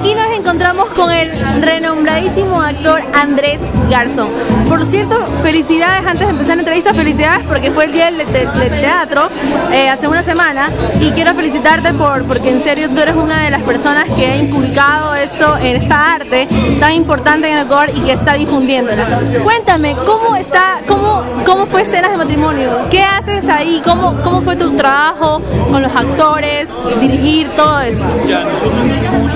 Aquí nos encontramos con el renombradísimo actor Andrés Garzón. Por cierto, felicidades, antes de empezar la entrevista, felicidades porque fue el día del teatro hace una semana, y quiero felicitarte porque en serio tú eres una de las personas que ha inculcado esto en esta arte tan importante en el Ecuador y que está difundiéndola. Cuéntame, ¿cómo fue Escenas de Matrimonio? ¿Qué haces ahí? ¿Cómo fue tu trabajo con los actores, dirigir todo esto? Ya, nosotros hicimos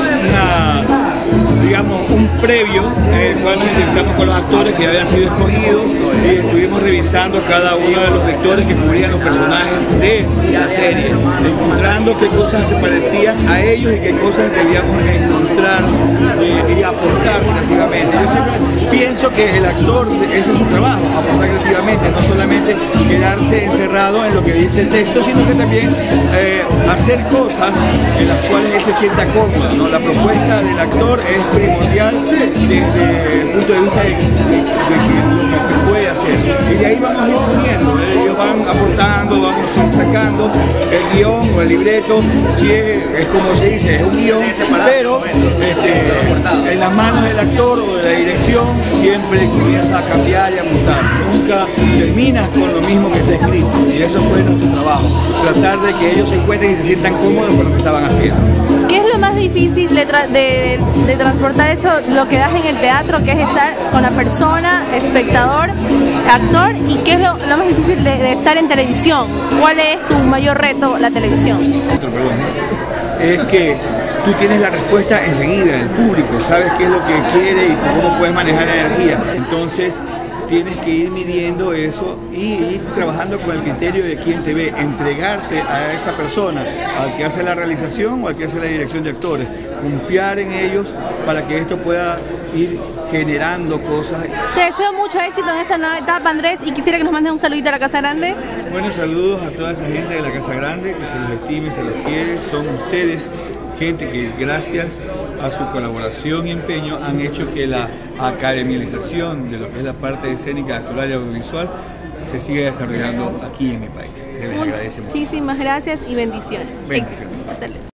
un previo en el cual nos entrevistamos con los actores que habían sido escogidos y estuvimos revisando cada uno de los vectores que cubrían los personajes de la serie, encontrando qué cosas se parecían a ellos y qué cosas debíamos encontrar y aportar creativamente. Yo siempre pienso que el actor, ese es su trabajo, aportar creativamente, no solamente quedarse encerrado en lo que dice el texto, sino que también hacer cosas en las cuales él se sienta cómodo, ¿no? La propuesta del actor es primordial desde el punto de vista de lo que puede hacer, y de ahí vamos a ir poniendo, ellos van aportando, vamos sacando el guión o el libreto, si es como se dice, es un guión, pero en las manos del actor o de la dirección siempre comienza a cambiar y a mutar, nunca terminas con lo mismo que está escrito, y eso fue nuestro trabajo, tratar de que ellos se encuentren y se sientan cómodos con lo que estaban haciendo. ¿Qué es lo más difícil de transportar eso, lo que das en el teatro, que es estar con la persona, espectador, actor, y qué es lo más difícil de estar en televisión? ¿Cuál es tu mayor reto, la televisión? Es que tú tienes la respuesta enseguida del público, sabes qué es lo que quiere y cómo puedes manejar la energía. Entonces tienes que ir midiendo eso y ir trabajando con el criterio de quien te ve, entregarte a esa persona, al que hace la realización o al que hace la dirección de actores, confiar en ellos para que esto pueda ir generando cosas. Te deseo mucho éxito en esta nueva etapa, Andrés, y quisiera que nos mandes un saludito a la Casa Grande. Bueno, saludos a toda esa gente de la Casa Grande, que se los estime, se los quiere, son ustedes, gente que gracias a su colaboración y empeño han hecho que la academialización de lo que es la parte escénica, actoral y audiovisual se siga desarrollando aquí en mi país. Se les agradece mucho. Muchísimas gracias y bendiciones. Bendiciones.